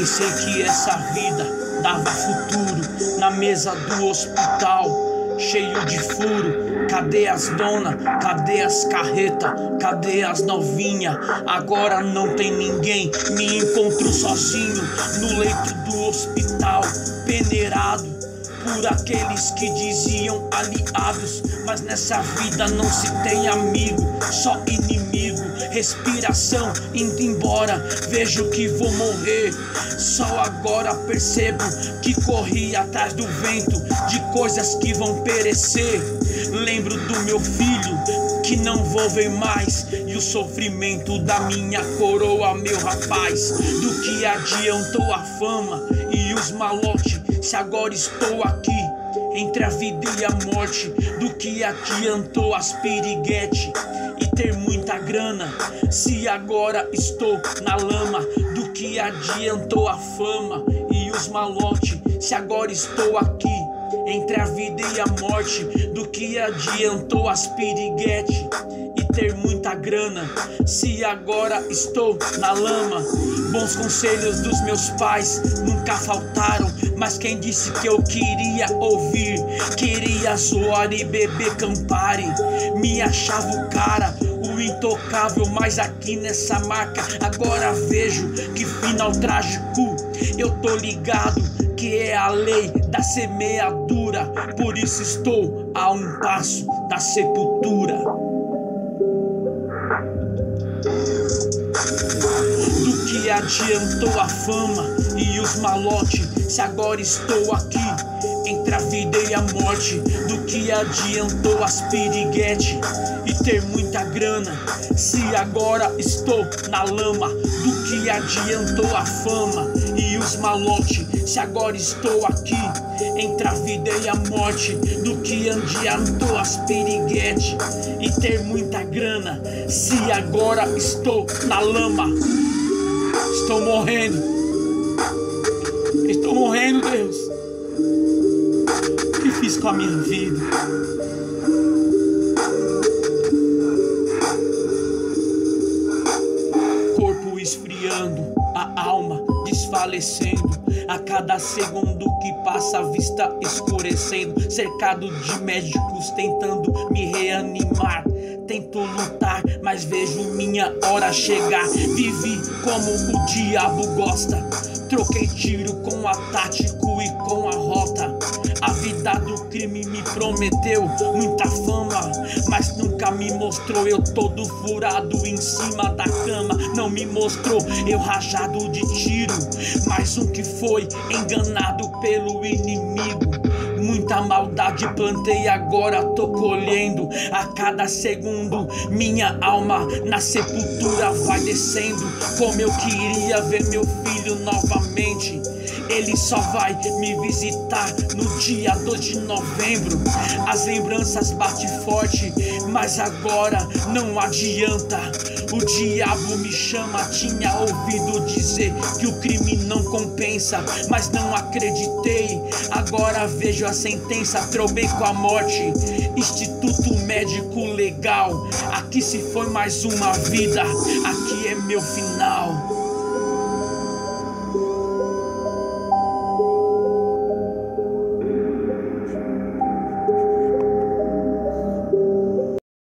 Pensei que essa vida dava futuro na mesa do hospital, cheio de furo. Cadê as dona? Cadê as carreta? Cadê as novinha? Agora não tem ninguém. Me encontro sozinho no leito do hospital, peneirado por aqueles que diziam aliados. Mas nessa vida não se tem amigo, só inimigo. Respiração indo embora, vejo que vou morrer. Só agora percebo que corri atrás do vento, de coisas que vão perecer. Lembro do meu filho que não vou ver mais, e o sofrimento da minha coroa, meu rapaz. Do que adiantou a fama e os malotes, se agora estou aqui entre a vida e a morte? Do que adiantou as piriguete e ter muita grana, se agora estou na lama? Do que adiantou a fama e os malotes, se agora estou aqui entre a vida e a morte? Do que adiantou as piriguete e ter muita grana, se agora estou na lama? Bons conselhos dos meus pais nunca faltaram, mas quem disse que eu queria ouvir? Queria zoar e beber Campari, me achava o cara, o intocável. Mas aqui nessa marca agora vejo que final trágico. Eu tô ligado que é a lei da semeadura, por isso estou a um passo da sepultura. Do que adiantou a fama e os malotes, se agora estou aqui entre a vida e a morte? Do que adiantou as piriguete e ter muita grana, se agora estou na lama? Do que adiantou a fama e os malotes, se agora estou aqui entre a vida e a morte? Do que adiantou as piriguete e ter muita grana, se agora estou na lama? Estou morrendo, Deus. O que fiz com a minha vida? Corpo esfriando, a alma desfalecendo. A cada segundo que passa, a vista escurecendo. Cercado de médicos tentando me reanimar. Tento lutar, mas vejo minha hora chegar. Vivi como o diabo gosta, troquei tiro com a tático e com a rota. A vida do crime me prometeu muita fama, mas nunca me mostrou eu todo furado em cima da cama. Não me mostrou eu rajado de tiro, mais um que foi enganado pelo inimigo. Muita maldade plantei, agora tô colhendo. A cada segundo minha alma na sepultura vai descendo. Como eu queria ver meu filho novamente. Ele só vai me visitar no dia 2 de novembro. As lembranças batem forte, mas agora não adianta. O diabo me chama, tinha ouvido dizer que o crime não compensa, mas não acreditei. Agora vejo a sentença, trovei com a morte. Instituto Médico Legal, aqui se foi mais uma vida, aqui é meu final.